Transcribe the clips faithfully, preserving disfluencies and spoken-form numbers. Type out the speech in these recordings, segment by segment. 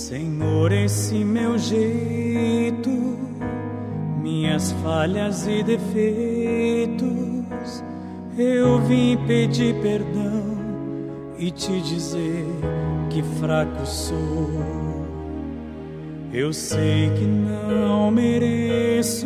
Senhor, esse meu jeito, minhas falhas e defeitos, eu vim pedir perdão e te dizer que fraco sou. Eu sei que não mereço,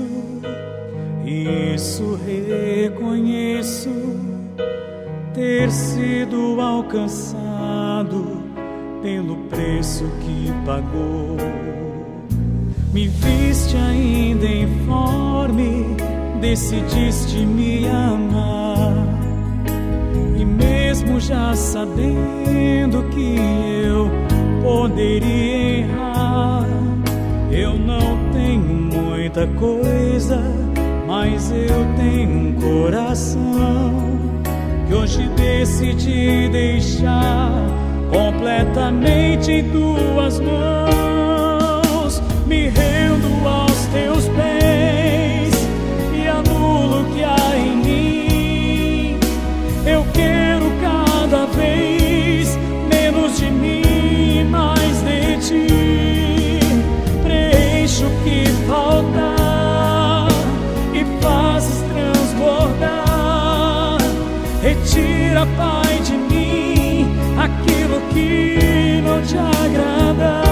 isso reconheço, ter sido alcançado pelo preço que pagou. Me viste ainda informe, decidiste me amar, e mesmo já sabendo que eu poderia errar, eu não tenho muita coisa, mas eu tenho um coração que hoje decidi deixar completamente em tuas mãos. Me rendo aos teus pés e anulo o que há em mim. Eu quero cada vez menos de mim e mais de ti. Preenche o que faltar e fazes transbordar. Retira, Pai, de mim aquilo que não te agrada.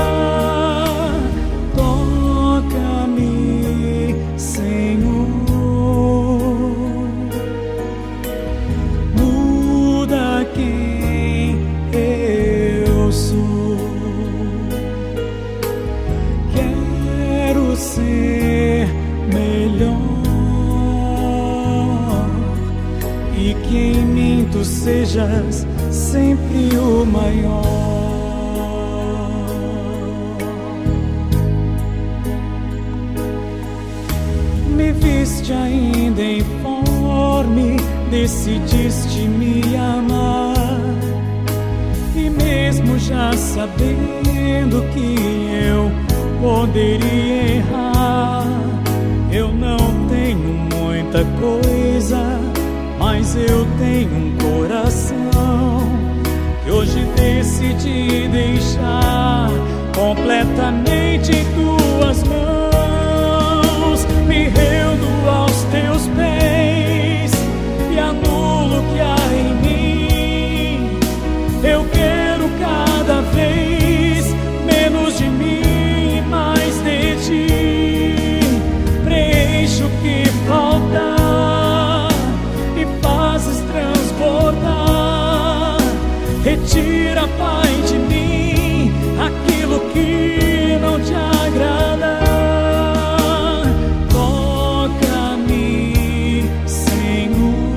Toca-me, Senhor, muda quem eu sou. Quero ser melhor e que em mim tu sejas sempre o maior. Me viste ainda informe, decidiste me amar, e mesmo já sabendo que eu poderia errar, eu não tenho muita coisa, mas eu tenho um coração que hoje decidi deixar completamente em tuas mãos. Me rendo aos teus pés e anulo o que há em mim. Eu quero cada vez menos de mim e mais de ti. Preenche o que faltar e fazes transbordar. Retira, Pai, de mim aquilo que não te agrada. Toca-me, Senhor,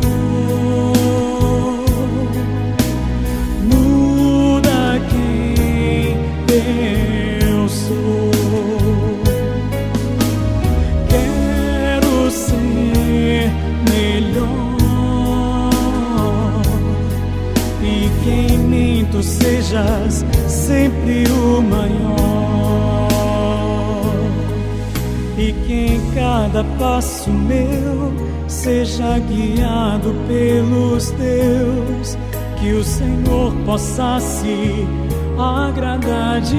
muda quem eu sou. Quero ser melhor e que em mim tu sejas sempre o maior, e que em cada passo meu seja guiado pelos teus, que o Senhor possa se agradar de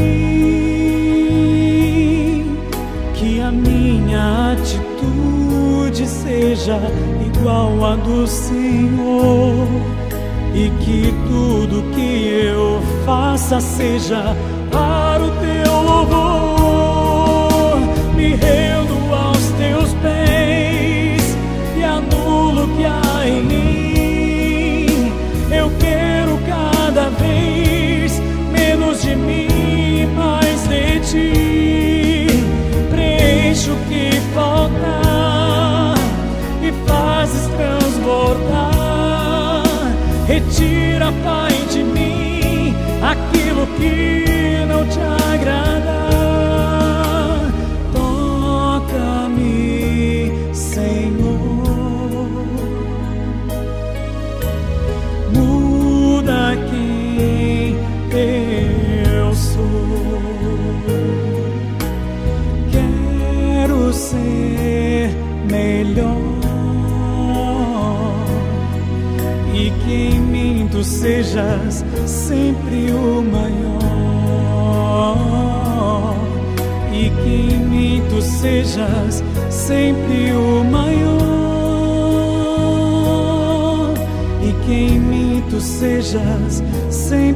mim, que a minha atitude seja igual à do Senhor, e que tudo que eu faça seja para o teu louvor. Me rendo aos teus pés e anulo o que há em mim. Eu quero cada vez menos de mim e mais de ti. Preenche o que faltar e fazes transbordar. Retira, Pai, de mim aquilo que não te agrada. Toca-me, Senhor, muda quem eu sou. Quero ser melhor e que em mim tu sejas sempre o maior. que em mim tu sejas sempre o maior, e que em mim tu sejas sempre